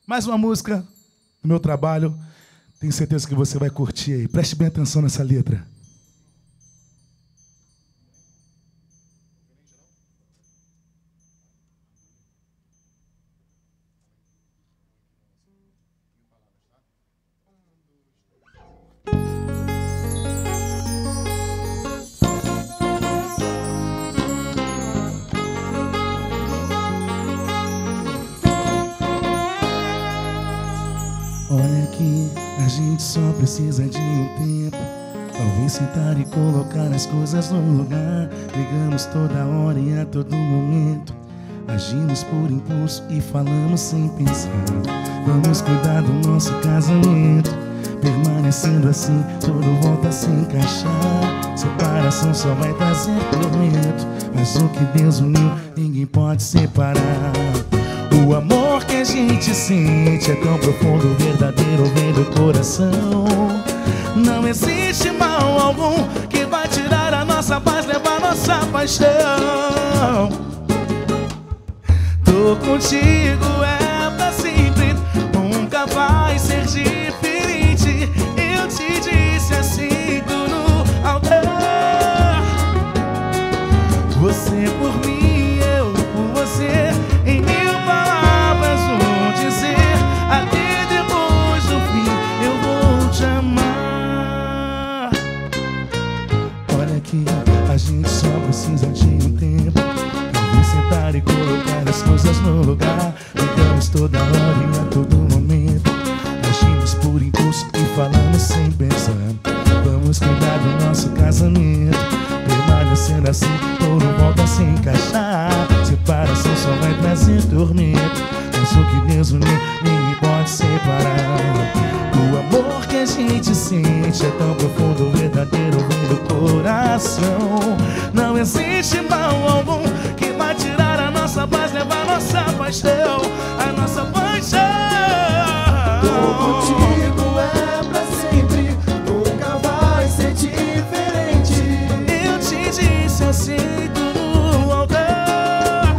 Mais uma música do meu trabalho. Tenho certeza que você vai curtir aí. Preste bem atenção nessa letra. Olha aqui, a gente só precisa de um tempo. Talvez sentar e colocar as coisas no lugar. Brigamos toda hora e a todo momento. Agimos por impulso e falamos sem pensar. Vamos cuidar do nosso casamento. Permanecendo assim, tudo volta a se encaixar. Separação só vai trazer tormento, mas o que Deus uniu, ninguém pode separar. O amor que a gente sente é tão profundo, verdadeiro, vem do coração. Não existe mal algum que vai tirar a nossa paz, levar nossa paixão. Tô contigo, é pra sempre, nunca vai ser diferente. Eu te disse assim, tu no altar. Você por mim, eu por você. Em mil palavras vou dizer, até depois do fim eu vou te amar. Olha aqui, a gente só precisa de um tempo. Vamos sentar e colocar as coisas no lugar. Brigamos toda hora e a todo momento. Agimos por impulso e falamos sem pensar. Vamos cuidar do nosso casamento. Permanecendo assim, tudo volta a se encaixar. Separação só vai trazer tormento, mas o que Deus uniu, ninguém pode separar. O amor que a gente sente é tão profundo, verdadeiro, vem do coração. Não existe mal algum que vai tirar a nossa paz, levar nossa paixão, a nossa paixão. Tô contigo, é pra sempre, nunca vai ser diferente. Eu te disse assim, tu no altar.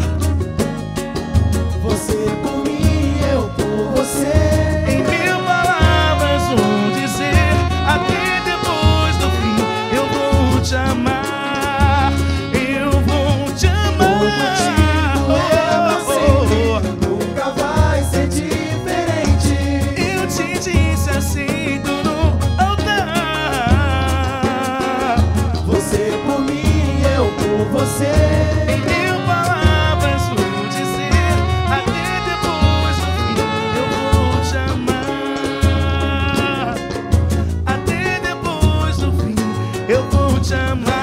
Você por mim, eu por você. Em mil palavras vou dizer, até depois do fim eu vou te amar. Eu vou te amar. Tô contigo, é pra sempre, nunca vai ser diferente. Eu te disse assim, tu no altar. Você por mim, eu por você. Em mil palavras vou dizer, até depois do fim eu vou te amar. Até depois do fim eu vou te amar.